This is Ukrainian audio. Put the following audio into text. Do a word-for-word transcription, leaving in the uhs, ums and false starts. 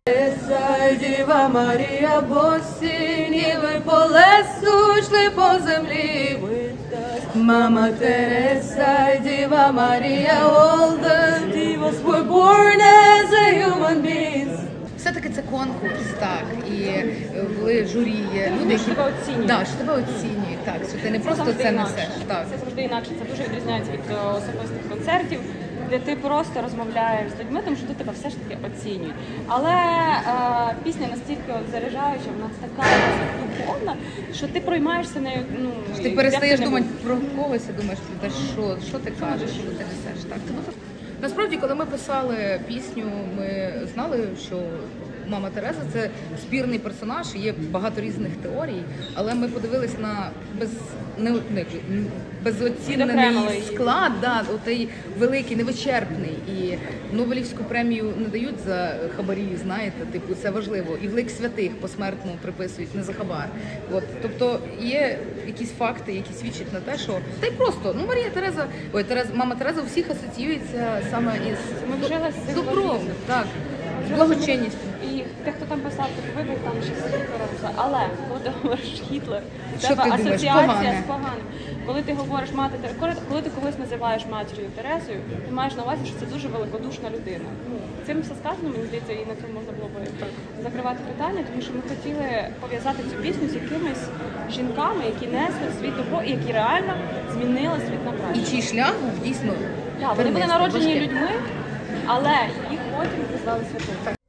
Діва Марія, босі ніви по лесу йшли по землі. Mama Teresa, Діва Марія, all the divas were born as a human beings. Все-таки це конкурс, так, і були журі, є люди, які тебе оцінюють. Да, що тебе оцінюють, так, що ти не Це просто завжди це інакше. несеш. Так. Це завжди інакше, це дуже відрізняється від е, особистих концертів, де ти просто розмовляєш з людьми, тому що тут тебе все ж таки оцінюють. Але е, пісня настільки от заряджаюча, вона така духовна, що ти проймаєшся нею. Ну, Ти і перестаєш де б ти не думати був. про когось і думаєш, та що, що ти кажеш, що ти несеш. Так. Насправді, коли ми писали пісню, ми знали, що Мама Тереза – це спірний персонаж, є багато різних теорій, але ми подивились на без, не, не, безоцінений Відокремлений. склад, да, отей великий, невичерпний. І Нобелівську премію не дають за хабарі, знаєте, типу, це важливо. І в лик святих посмертно приписують, не за хабар. От, тобто є якісь факти, які свідчать на те, що та й просто, ну Марія Тереза, ой, Тереза, Мама Тереза у всіх асоціюється саме із Ми вжили з цим добром, благодійним. так, з благочинністю. І те, хто там писав, так вибух там ще з Гітлера писав. Але коли ти говориш Гітлер, у Що тебе ти думаєш? асоціація Погане. з поганим. Коли ти говориш мати Терезу, коли, коли ти когось називаєш матір'ю Терезою, ти маєш на увазі, що це дуже великодушна людина. Ну, цим все сказано, мені здається, і на цьому можна було б закривати питання, тому що ми хотіли пов'язати цю пісню з якимись жінками, які несли в світ добро і які реально змінили світ на І краще. чий шлях був дійсно Так, вони були тернистий, народжені важкий. людьми, але їх потім призвали святими.